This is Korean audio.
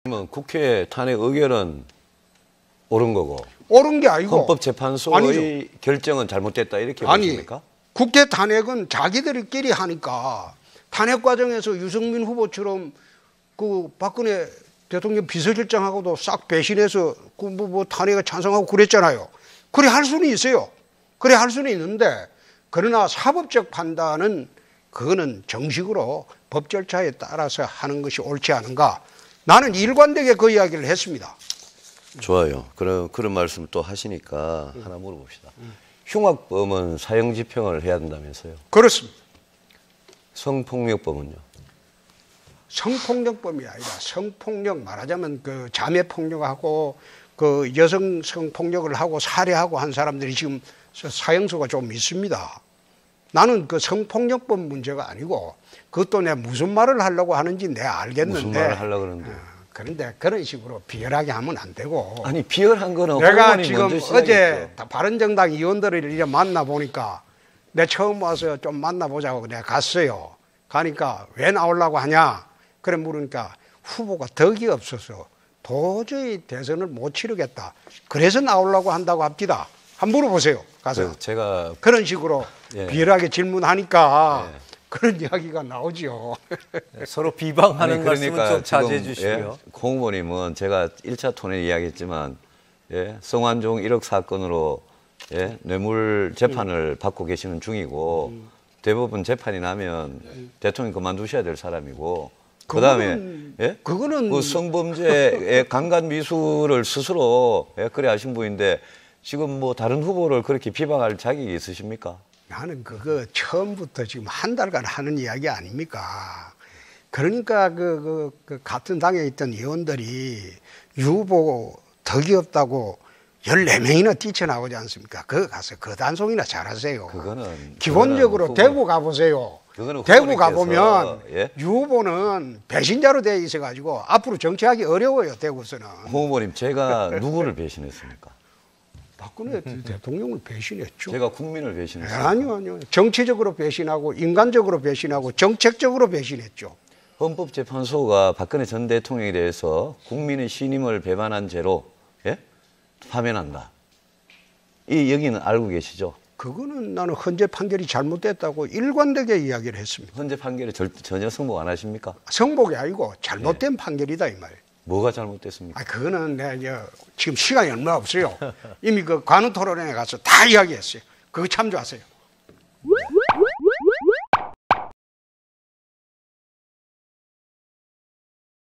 그러면 국회 탄핵 의결은 옳은 거고 옳은 게 아니고 헌법재판소의 아니죠. 결정은 잘못됐다 이렇게 아니, 보십니까? 국회 탄핵은 자기들끼리 하니까 탄핵 과정에서 유승민 후보처럼 그 박근혜 대통령 비서실장하고도 싹 배신해서 뭐 탄핵에 찬성하고 그랬잖아요. 그래 할 수는 있어요. 그래 할 수는 있는데 그러나 사법적 판단은 그거는 정식으로 법 절차에 따라서 하는 것이 옳지 않은가. 나는 일관되게 그 이야기를 했습니다. 좋아요. 그런 말씀을 또 하시니까 하나 물어봅시다. 흉악범은 사형집행을 해야 된다면서요? 그렇습니다. 성폭력범은요? 성폭력범이 아니라 성폭력 말하자면 그 자매폭력하고 그 여성 성폭력을 하고 살해하고 한 사람들이 지금 사형수가 좀 있습니다. 나는 그 성폭력범 문제가 아니고 그것도 내가 무슨 말을 하려고 하는지 내가 알겠는데 무슨 말을 하려고 그러는데 그런데 그런 식으로 비열하게 하면 안 되고 아니 비열한 거는 내가 지금 먼저 어제 바른정당 의원들을 이제 만나보니까 내 처음 와서 좀 만나보자고 내가 갔어요. 가니까 왜 나오려고 하냐 그래 물으니까 후보가 덕이 없어서 도저히 대선을 못 치르겠다. 그래서 나오려고 한다고 합니다. 한번 물어보세요. 가서. 제가 그런 식으로 예. 비열하게 질문하니까 예. 그런 이야기가 나오죠. 서로 비방하는 그러니까 말씀은 좀 자제해 지금, 주시고요. 예, 공 후보님은 제가 1차 토론에 이야기했지만 예, 성완종 1억 사건으로 예, 뇌물 재판을 받고 계시는 중이고 대법원 재판이 나면 대통령 그만두셔야 될 사람이고 그다음에 예? 그거는 그 성범죄의 강간 미수를 스스로 예, 그래 하신 분인데 지금 뭐 다른 후보를 그렇게 비방할 자격이 있으십니까? 나는 그거 처음부터 지금 한 달간 하는 이야기 아닙니까? 그러니까 그 같은 당에 있던 의원들이 유 후보 덕이 없다고 14명이나 뛰쳐나오지 않습니까? 그거 가서 그 단속이나 잘하세요. 기본적으로 대구 가보세요. 대구 가보면 예? 유 후보는 배신자로 되어 있어가지고 앞으로 정치하기 어려워요. 대구에서는. 홍 후보님 제가 누구를 배신했습니까? 박근혜 대통령을 배신했죠. 제가 국민을 배신했어요. 아니요. 정치적으로 배신하고 인간적으로 배신하고 정책적으로 배신했죠. 헌법재판소가 박근혜 전 대통령에 대해서 국민의 신임을 배반한 죄로 예? 파면한다. 이 여기는 알고 계시죠? 그거는 나는 헌재 판결이 잘못됐다고 일관되게 이야기를 했습니다. 헌재 판결에 전혀 승복 안 하십니까? 성복이 아니고 잘못된 판결이다 이 말이에요. 뭐가 잘못됐습니까? 그거는 내가 지금 시간이 얼마 없어요. 이미 그 관훈 토론회에 가서 다 이야기했어요. 그거 참조하세요.